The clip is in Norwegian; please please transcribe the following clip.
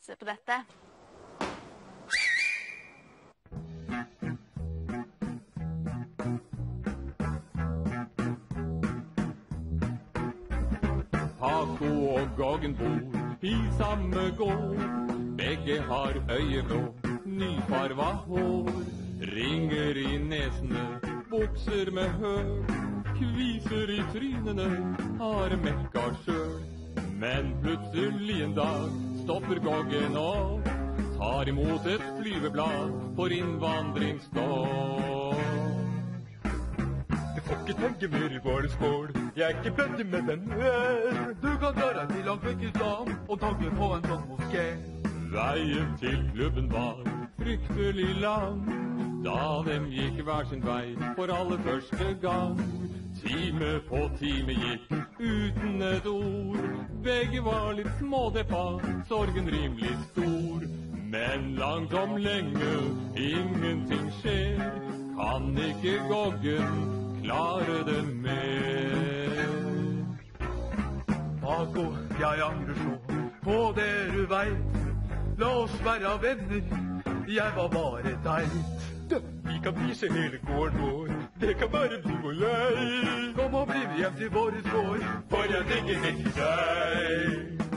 satse på dette. Paco og Goggen bor i samme gård. Begge har øyeblå, nyfarva hår. Ringer i nesene, bukser med høl. Kviser i trynene, har mekka sjøl. Men plutselig en dag stopper Goggen opp. Tar imot et flyveblad for innvandringsstopp. Du får ikke tenke mer i våre skål. Jeg er ikke bøtte med venner. Du kan dra deg til Afghanistan og tanke på en sånn moské. Veien til klubben var fryktelig lang, da dem gikk hver sin vei for aller første gang. Time på time gikk uten et ord. Begge var litt smådeppa, sorgen rimelig stor. Men langt om lenge ingenting skjer. Kan ikke Goggen klare det mer? Paco, jeg angrer så på det du vet. La oss være venner, jeg var bare teit. Vi kan vise hele gården vår. Det kan bare bli vår lei. Kom og bli med hjem til våre skår, For jeg tenker ikke deg.